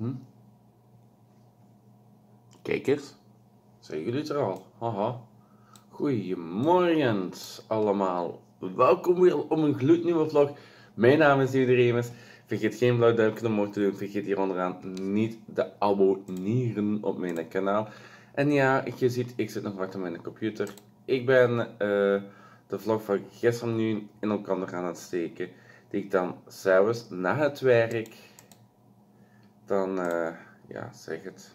Kijkers, zeggen jullie het er al? Haha. Goedemorgen allemaal. Welkom weer op een gloednieuwe vlog. Mijn naam is Remus. Vergeet geen blauw duimpje omhoog te doen. Vergeet hier onderaan niet te abonneren op mijn kanaal. En ja, je ziet, ik zit nog achter mijn computer. Ik ben de vlog van gisteren nu in elkaar aan het steken. Die ik dan s'avonds na het werk dan, ja, zeg het,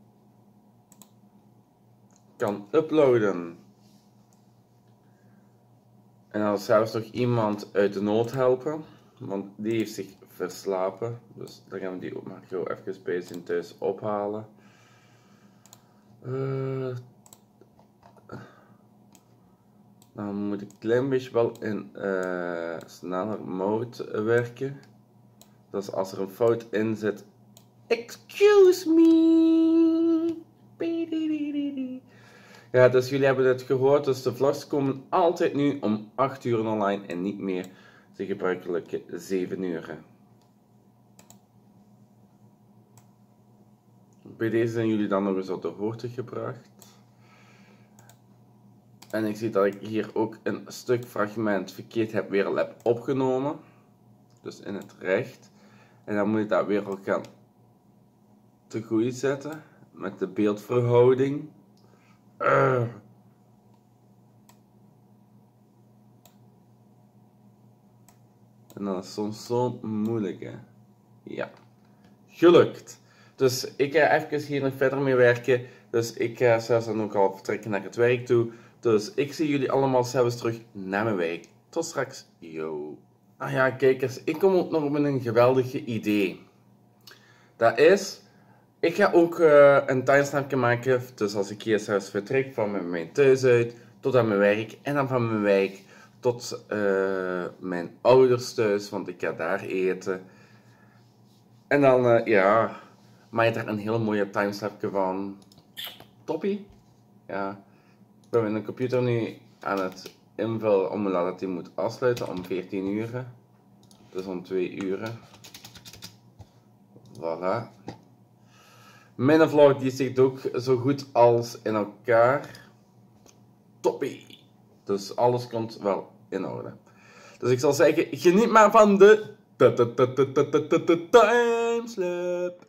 kan uploaden. En dan zelfs nog iemand uit de nood helpen, want die heeft zich verslapen. Dus dan gaan we die ook maar gewoon even bij zijn thuis ophalen. Dan moet ik een klein beetje wel in sneller mode werken. Dus als er een fout in zit, excuse me. Ja, dus jullie hebben het gehoord, dus de vlogs komen altijd nu om 8 uur online en niet meer de gebruikelijke 7 uur. Bij deze zijn jullie dan nog eens op de hoogte gebracht. En ik zie dat ik hier ook een stuk fragment verkeerd weer al heb opgenomen. Dus in het recht. En dan moet ik dat weer al gaan te goed zetten met de beeldverhouding. En dat is soms zo moeilijk, hè. Ja, gelukt. Dus ik ga even hier nog verder mee werken. Dus ik ga zelfs dan ook al vertrekken naar het werk toe. Dus ik zie jullie allemaal zelfs terug naar mijn werk. Tot straks, yo. Ah ja, kijkers, ik kom ook nog met een geweldig idee. Dat is, ik ga ook een timestampje maken. Dus als ik hier zelfs vertrek van mijn thuis uit tot aan mijn werk. En dan van mijn werk tot mijn ouders thuis, want ik ga daar eten. En dan, ja, maak je daar een heel mooie timestampje van. Toppie. Ja, ik ben met de computer nu aan het invullen om dat hij moet afsluiten om 14 uur. Dus om 2 uur. Voilà. Mijn vlog die zit ook zo goed als in elkaar. Toppie. Dus alles komt wel in orde. Dus ik zal zeggen, geniet maar van de timeslap.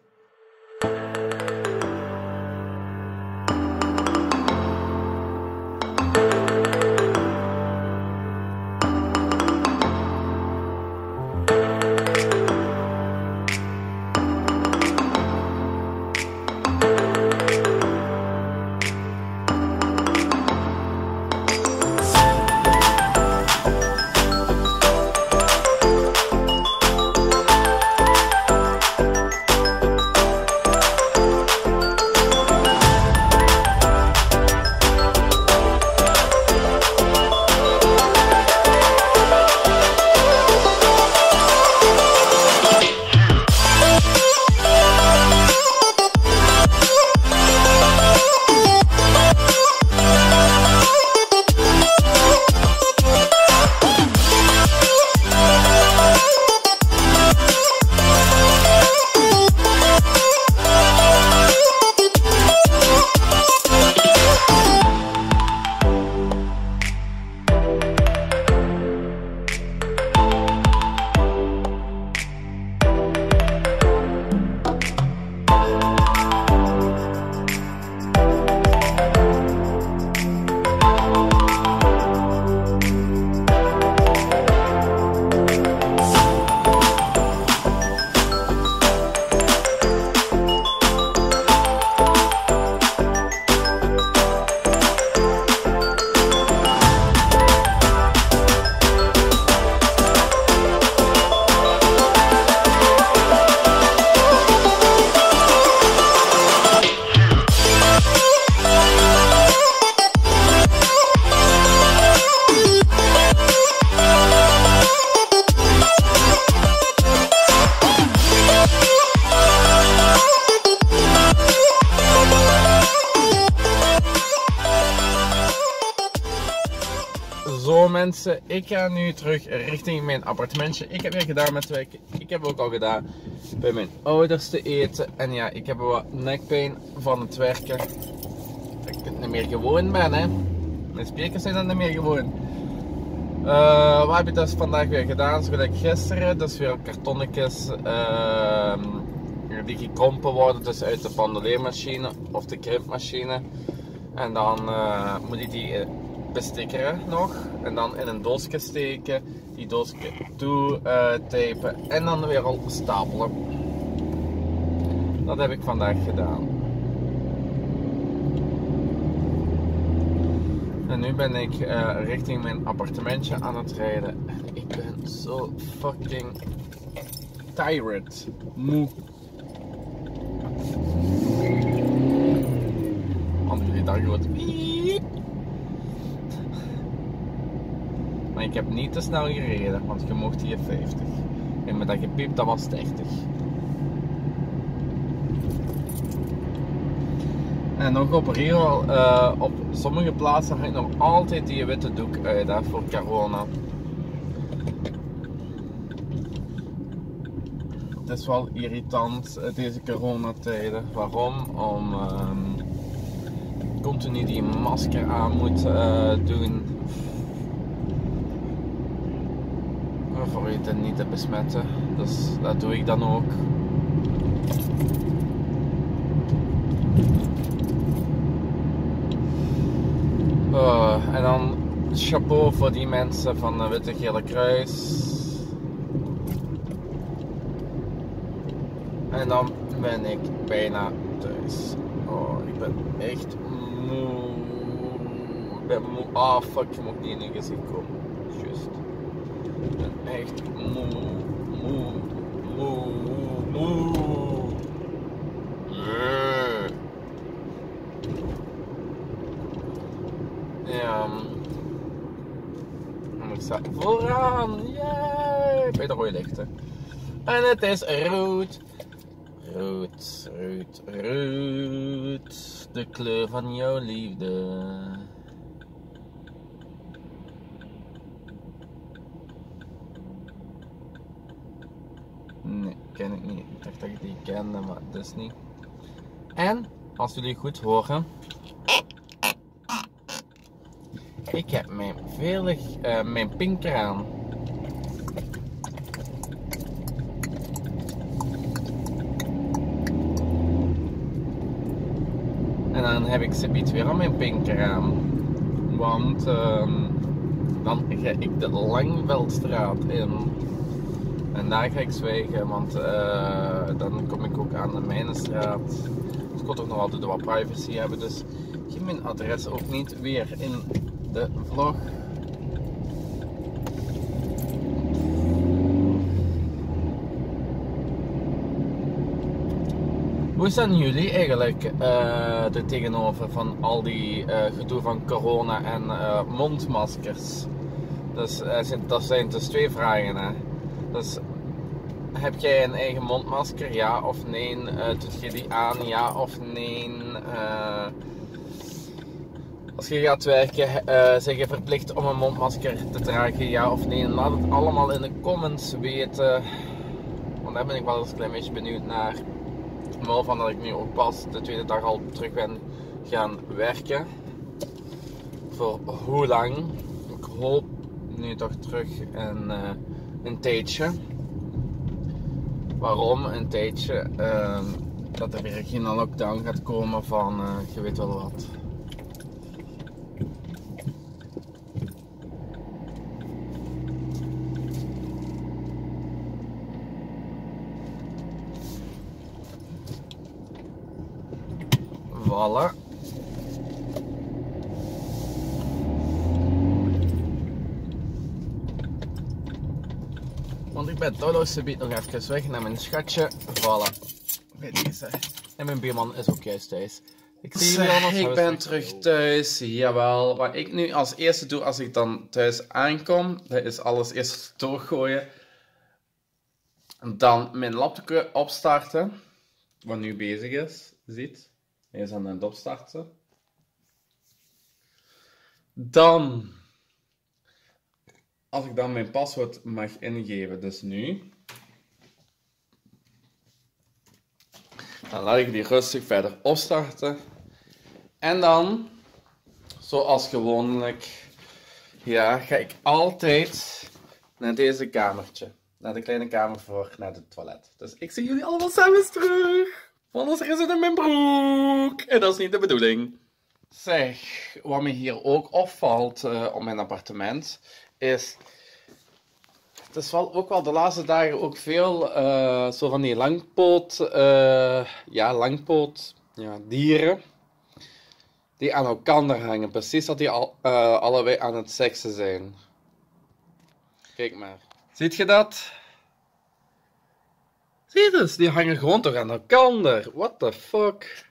Zo mensen, ik ga nu terug richting mijn appartementje. Ik heb weer gedaan met werken. Ik heb ook al gedaan bij mijn ouders te eten. En ja, ik heb wat nekpijn van het werken. Dat ik het niet meer gewoon ben, hè. Mijn sprekers zijn dat niet meer gewoon. Wat heb ik dus vandaag weer gedaan? Zoals gisteren, dus weer kartonnetjes die gekrompen worden, dus uit de bandeleermachine of de krimpmachine. En dan moet ik die bestikkeren nog en dan in een doosje steken, die doosje toe tapen en dan weer al stapelen. Dat heb ik vandaag gedaan. En nu ben ik richting mijn appartementje aan het rijden. Ik ben zo fucking tired, moe. Want jullie dachten gewoon piep. Maar ik heb niet te snel gereden, want je mocht hier 50. En met dat gepiep, dat was 30. En nog op Rio, op sommige plaatsen hangt nog altijd die witte doek uit hè, voor corona. Het is wel irritant deze coronatijden. Waarom? Om continu die masker aan moet doen. Voor je het niet te besmetten. Dus dat doe ik dan ook. En dan chapeau voor die mensen van de Witte Gele Kruis. En dan ben ik bijna thuis. Oh, ik ben echt moe. Ik ben moe. Ah, fuck, je mag niet in je gezicht komen. Juist. Ik ben echt moe. Ja. En ik sta vooraan. Yay! Bij de rode lichten. En het is rood. Rood. De kleur van jouw liefde. Nee, ken ik niet. Ik dacht dat ik die kende, maar dat is niet. En, als jullie goed horen, ik heb mijn pinker aan. En dan heb ik ze weer aan mijn pinker aan. Want dan ga ik de Langveldstraat in. En daar ga ik zwijgen, want dan kom ik ook aan de Mijnenstraat. Dus ik wil toch nog altijd wat privacy hebben, dus ik geef mijn adres ook niet weer in de vlog. Hoe staan jullie eigenlijk er tegenover van al die gedoe van corona en mondmaskers? Dus dat zijn dus twee vragen. Hè? Dus heb jij een eigen mondmasker, ja of nee? Doet je die aan, ja of nee? Als je gaat werken, zeg je verplicht om een mondmasker te dragen, ja of nee? Laat het allemaal in de comments weten. Want daar ben ik wel eens een klein beetje benieuwd naar. Wel van dat ik nu ook pas de tweede dag al terug ben gaan werken. Voor hoe lang? Ik hoop nu toch terug een tijdje. Waarom een tijdje? Dat er weer geen lockdown gaat komen van je weet wel wat. Voilà. Want ik ben toch subiet nog even weg naar mijn schatje. Voilà. Bij deze. En mijn buurman is ook juist thuis. Ik zie jullie allemaal. Ik ben terug thuis. Jawel. Wat ik nu als eerste doe als ik dan thuis aankom, dat is alles eerst doorgooien. Dan mijn laptop opstarten. Wat nu bezig is. Ziet. Hij is aan het opstarten. Dan, als ik dan mijn paswoord mag ingeven, dus nu. Dan laat ik die rustig verder opstarten. En dan, zoals gewoonlijk, ja, ga ik altijd naar deze kamertje. Naar de kleine kamer voor naar het toilet. Dus ik zie jullie allemaal samen terug. Want anders is het in mijn broek. En dat is niet de bedoeling. Zeg, wat me hier ook opvalt op mijn appartement, is... Het is wel ook wel de laatste dagen ook veel zo van die langpoot dieren. Die aan elkaar hangen. Precies dat die allebei aan het seksen zijn. Kijk maar. Ziet je dat? Zie je dus? Die hangen gewoon toch aan elkaar. What the fuck?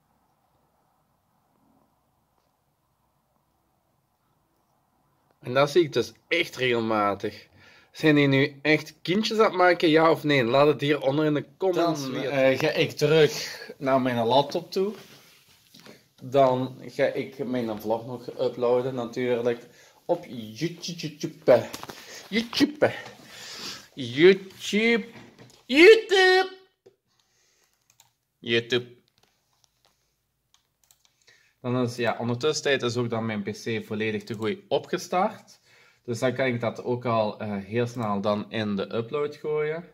En dat zie ik dus echt regelmatig. Zijn die nu echt kindjes aan het maken, ja of nee? Laat het hier onder in de comments weten. Ga ik terug naar mijn laptop toe. Dan ga ik mijn vlog nog uploaden natuurlijk op YouTube. YouTube. Dan is ja, ondertussen is ook dan mijn PC volledig te goed opgestart. Dus dan kan ik dat ook al heel snel dan in de upload gooien.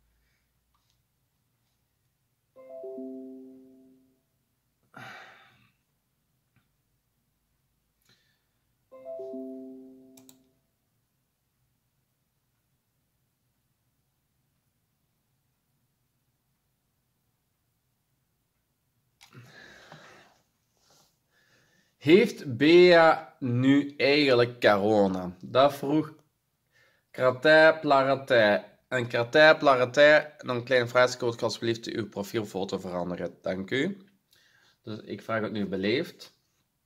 Heeft Bea nu eigenlijk corona? Dat vroeg Kratai Plaratai. En Kratai Plaratai, dan een klein vraagcode, kan alsjeblieft uw profielfoto veranderen. Dank u. Dus ik vraag het nu beleefd.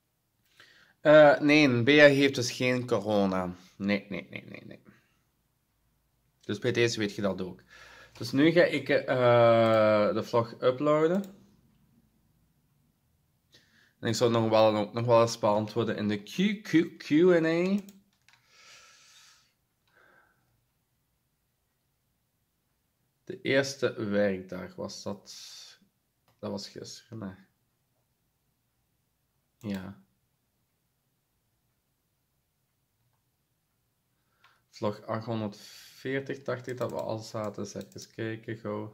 Nee, Bea heeft dus geen corona. Nee. Dus bij deze weet je dat ook. Dus nu ga ik de vlog uploaden. En ik zal nog wel eens beantwoorden in de Q&A. De eerste werkdag was dat. Dat was gisteren, nee. Ja. Vlog 840 dacht ik dat we al zaten. Dus even kijken, gauw.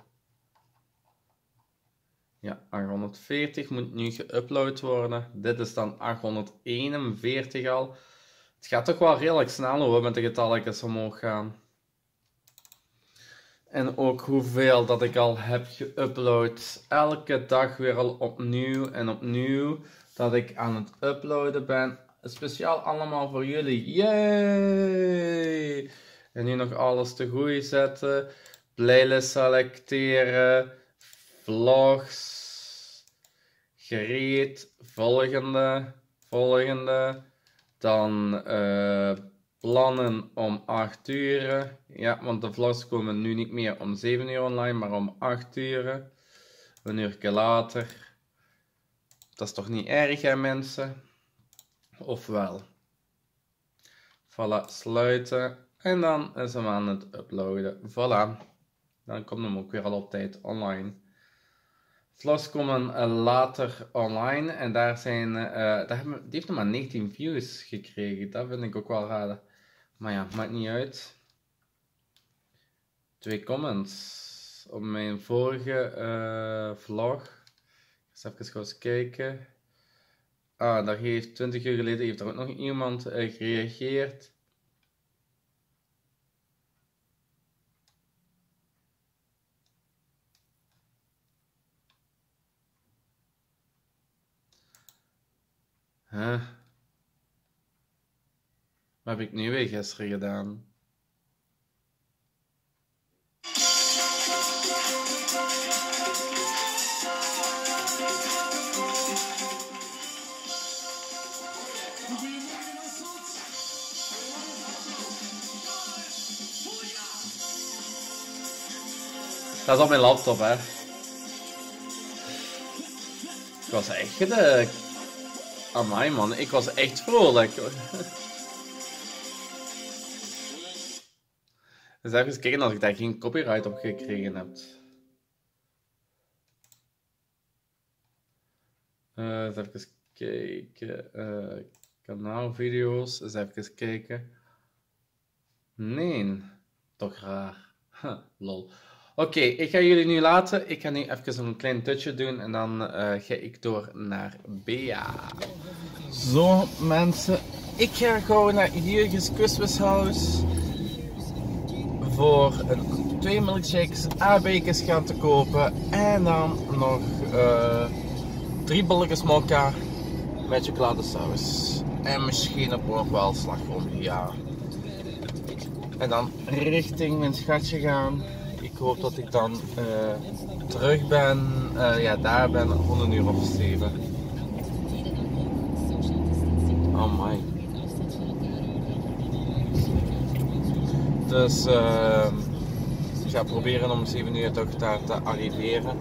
Ja, 840 moet nu geüpload worden. Dit is dan 841 al. Het gaat toch wel redelijk snel hoor, met de getalletjes omhoog gaan. En ook hoeveel dat ik al heb geüpload. Elke dag weer al opnieuw en opnieuw. Dat ik aan het uploaden ben. Speciaal allemaal voor jullie. Yay! En nu nog alles te goed zetten. Playlist selecteren. Vlogs. Gereed. Volgende. Dan plannen om 8 uur. Ja, want de vlogs komen nu niet meer om 7 uur online, maar om 8 uur. Een uurtje later. Dat is toch niet erg, hè, mensen? Of wel? Voilà, sluiten. En dan is hem aan het uploaden. Voilà. Dan komt hem ook weer al op tijd online. Vlogs komen later online. En daar zijn... die heeft nog maar 19 views gekregen. Dat vind ik ook wel raar. Maar ja, maakt niet uit. 2 comments op mijn vorige vlog. Eens even kijken. Ah, daar heeft 20 uur geleden heeft er ook nog iemand gereageerd. Huh? Wat heb ik nu weer gisteren gedaan? Dat is op mijn laptop, hè. Ik was echt amai man, ik was echt vrolijk. Dus even kijken als ik daar geen copyright op gekregen heb. Eens even kijken. Kanaalvideo's. Eens even kijken. Nee. Toch raar. Lol. Oké, ik ga jullie nu laten. Ik ga nu even een klein touchje doen en dan ga ik door naar Bea. Zo mensen, ik ga gewoon naar Jurgen's Christmas House voor 2 milkshakes, A-bekers gaan te kopen en dan nog 3 bolletjes mokka met chocoladesaus. En misschien ook nog wel slagroom, ja. En dan richting mijn schatje gaan. Ik hoop dat ik dan terug ben, ja daar ben rond 1:07. Oh my. Dus ik ga proberen om 7 uur toch daar te arriveren.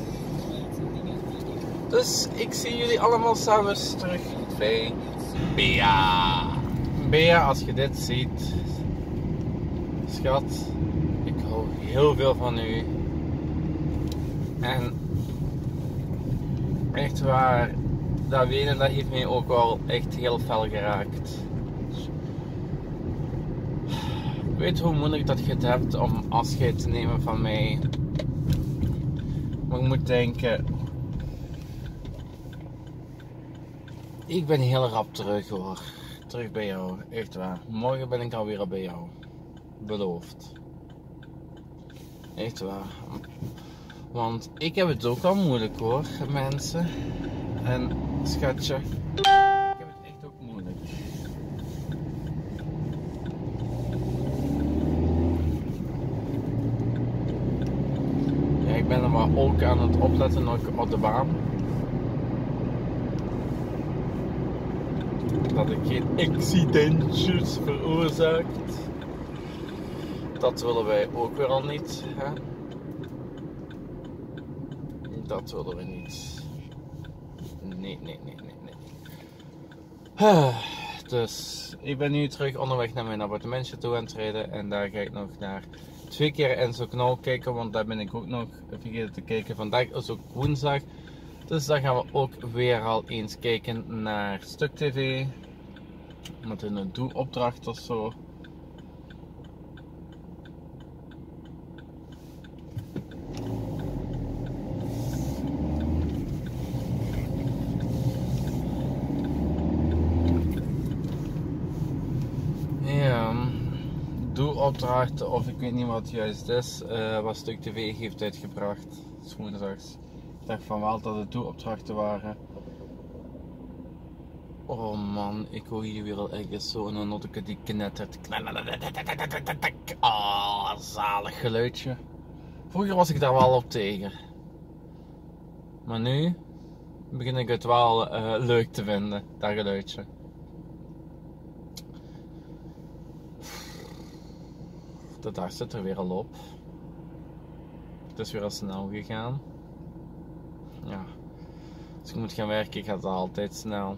Dus ik zie jullie allemaal s'avonds terug bij Bea. Bea, als je dit ziet, schat, ik hou heel veel van u. En echt waar, dat wenen dat heeft mij ook wel echt heel fel geraakt. Ik weet hoe moeilijk dat je het hebt om afscheid te nemen van mij. Maar ik moet denken, ik ben heel rap terug hoor. Terug bij jou, echt waar. Morgen ben ik alweer bij jou. Beloofd. Echt waar. Want ik heb het ook wel moeilijk hoor, mensen. En schatje, ik heb het echt ook moeilijk. Ja, ik ben er maar ook aan het opletten op de baan. Dat ik geen accidentjes veroorzaakt. Dat willen wij ook weer al niet. Hè? Dat willen we niet. Nee. Dus ik ben nu terug onderweg naar mijn appartementje toe aan het rijden. En daar ga ik nog naar 2 keer Enzo Knol kijken. Want daar ben ik ook nog vergeten te kijken. Vandaag is ook woensdag. Dus dan gaan we ook weer al eens kijken naar Stuk TV. Met een doe-opdracht of zo. Ja, doe-opdrachten of ik weet niet wat het juist is. Wat Stuk TV heeft uitgebracht. Woensdags. Ik dacht van wel dat het doe-opdrachten waren. Oh man, ik hoor hier weer al echt zo'n notteke die knettert. Ah, zalig geluidje. Vroeger was ik daar wel op tegen. Maar nu begin ik het wel leuk te vinden, dat geluidje. De dag zit er weer al op. Het is weer al snel gegaan. Ja. Als ik moet gaan werken, gaat het altijd snel.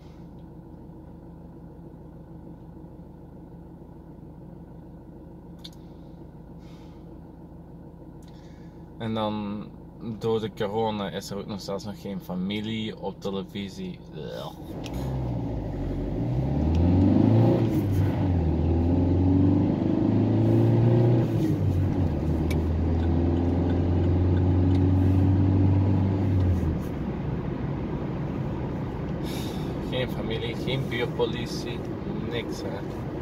En dan door de corona is er ook nog zelfs nog geen familie op televisie. Geen familie, geen buurtpolitie, niks hè.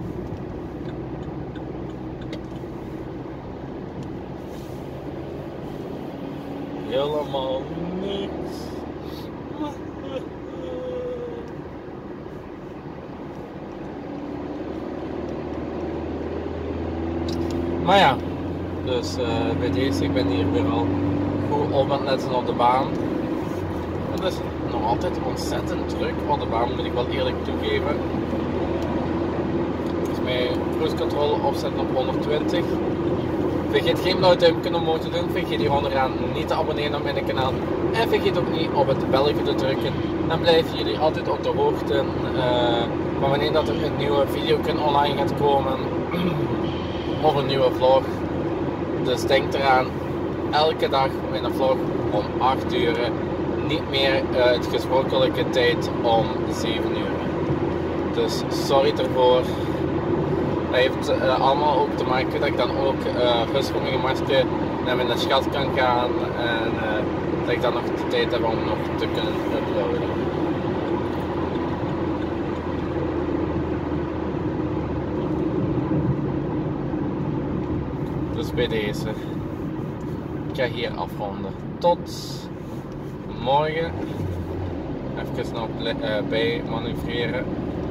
Helemaal niks. Maar ja, dus bij deze, ik ben hier weer al goed op aan het letten op de baan. Het is nog altijd ontzettend druk op de baan, moet ik wel eerlijk toegeven. Dus mijn cruise control opzetten op 120. Vergeet geen blauw duimpje omhoog te doen, vergeet hier onderaan niet te abonneren op mijn kanaal en vergeet ook niet op het belletje te drukken. Dan blijven jullie altijd op de hoogte van wanneer dat er een nieuwe video online gaat komen of een nieuwe vlog. Dus denk eraan, elke dag mijn vlog om 8 uur niet meer het gesprokkelijke tijd om 7 uur. Dus sorry ervoor. Dat heeft allemaal ook te maken dat ik dan ook sommige marsje naar mijn schat kan gaan en dat ik dan nog de tijd heb om nog te kunnen uploaden. Dus bij deze. Ik ga hier afronden. Tot morgen. Even nog bij manoeuvreren.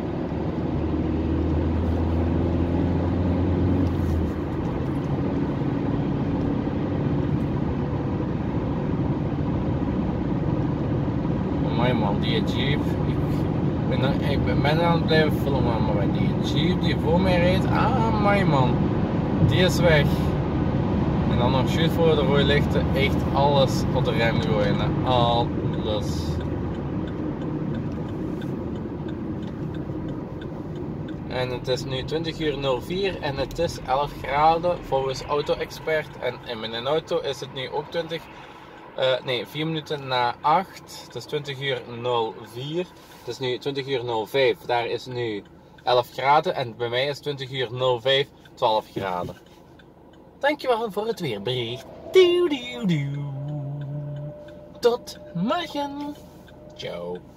Amai man, die Jeep. Ik ben aan het blijven filmen, maar die Jeep die voor mij rijdt, amai man. Die is weg. En dan nog juist voor de rode lichten, echt alles op de rem gooien. Hè. Alles. En het is nu 20:04 en het is 11 graden volgens Auto-Expert. En in mijn auto is het nu ook 4 minuten na 8. Het is 20:04. Het is nu 20:05. Daar is nu 11 graden en bij mij is 20:05 12 graden. Dankjewel voor het weerbericht. Tot morgen. Ciao.